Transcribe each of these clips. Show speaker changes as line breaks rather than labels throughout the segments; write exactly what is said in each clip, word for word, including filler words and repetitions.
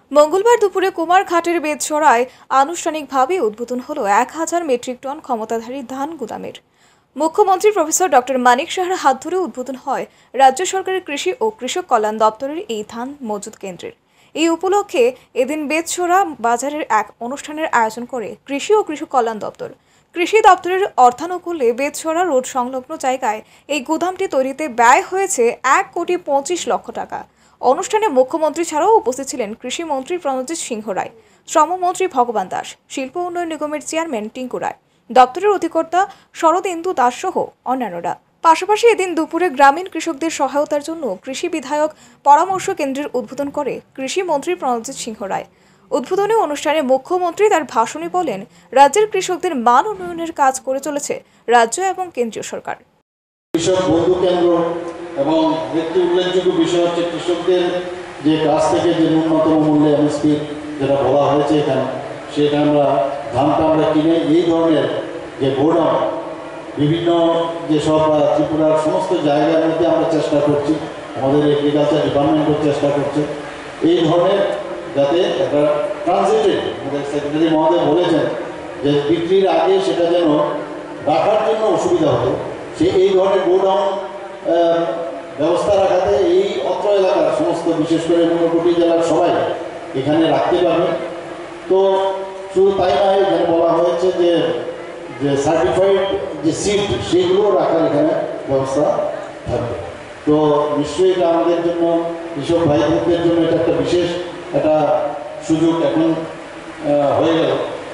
মঙ্গলবার দুপুরে কুমারঘাটের বেতছড়ায় আনুষ্ঠানিকভাবে উদ্বোধন হলো এক হাজার মেট্রিক টন ক্ষমতাধারী ধান গুদামের। মুখ্যমন্ত্রী প্রফেসর ডক্টর মানিক সাহার হাত ধরে উদ্বোধন হয় রাজ্য সরকারের কৃষি ও কৃষক কল্যাণ দপ্তরের এই ধান মজুত কেন্দ্রের। এই উপলক্ষে এদিন বেতছড়া বাজারের এক অনুষ্ঠানের আয়োজন করে কৃষি ও কৃষক কল্যাণ দপ্তর। কৃষি দপ্তরের অর্থানুকূলে বেতছড়া রোড সংলগ্ন জায়গায় এই গুদামটি তৈরিতে ব্যয় হয়েছে এক কোটি পঁচিশ লক্ষ টাকা। অনুষ্ঠানে মুখ্যমন্ত্রী ছাড়াও উপস্থিত ছিলেন কৃষিমন্ত্রী প্রণজিৎ সিংহ রায়, শ্রমমন্ত্রী ভগবান দাস, শিল্প উন্নয়ন নিগমের চেয়ারম্যান টিঙ্কু রায়, দপ্তরের অধিকর্তা শরদিন্দু দাস সহ অন্যান্যরা। পাশাপাশি এদিন দুপুরে গ্রামীণ কৃষকদের সহায়তার জন্য কৃষি বিধায়ক পরামর্শ কেন্দ্রের উদ্বোধন করে কৃষিমন্ত্রী প্রণজিৎ সিংহ রায়। উদ্বোধনী অনুষ্ঠানে মুখ্যমন্ত্রী তার ভাষণে বলেন, রাজ্যের কৃষকদের মান উন্নয়নের কাজ করে চলেছে রাজ্য এবং কেন্দ্রীয় সরকার।
কৃষক বন্ধু কেন্দ্র এবং একটি উল্লেখযোগ্য বিষয় হচ্ছে কৃষকদের যে কাছ থেকে যে ন্যূনতম মূল্যে এমএসপি যেটা বলা হয়েছে এখানে, সেটা আমরা ধানটা আমরা কিনে এই ধরনের যে গোডাউন বিভিন্ন যেসব ত্রিপুরার সমস্ত জায়গার মধ্যে আমরা চেষ্টা করছি, আমাদের এগ্রিকালচার ডিপার্টমেন্টও চেষ্টা করছে এই ধরনের যাতে একটা ট্রানজিটেড, আমাদের সেক্রেটারি মহোদয় বলেছেন যে বিক্রির আগে সেটা যেন রাখার জন্য অসুবিধা হতো, সে এই ধরনের গোডাউন ব্যবস্থা রাখাতে এই অত্র এলাকার সমস্ত বিশেষ করে ঊনকোটি জেলার সবাই এখানে রাখতে পারবে। তো শুধু তাই নয়, এখানে বলা হয়েছে যে যে সার্টিফাইড যে সিট সেগুলো রাখার এখানে ব্যবস্থা থাকবে। তো নিশ্চয়ই এটা আমাদের জন্য, কৃষক ভাইদের জন্য এটা একটা বিশেষ একটা সুযোগ এখন হয়ে গেল।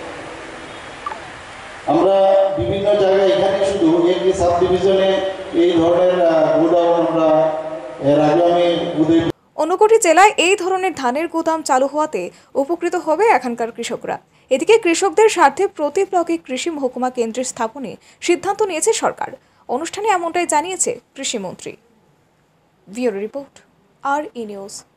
আমরা বিভিন্ন জায়গায় এখানে শুধু একটি সাব ডিভিশনে এই ধরনের গোডাউন আমরা এর আগে আমি উদয়
ঊনকোটি জেলায় এই ধরনের ধানের গুদাম চালু হওয়াতে উপকৃত হবে এখানকার কৃষকরা। এদিকে কৃষকদের স্বার্থে প্রতি ব্লকে কৃষি মহকুমা কেন্দ্রের স্থাপনে সিদ্ধান্ত নিয়েছে সরকার। অনুষ্ঠানে এমনটাই জানিয়েছে কৃষিমন্ত্রী। ব্যুরো রিপোর্ট, আর ই নিউজ।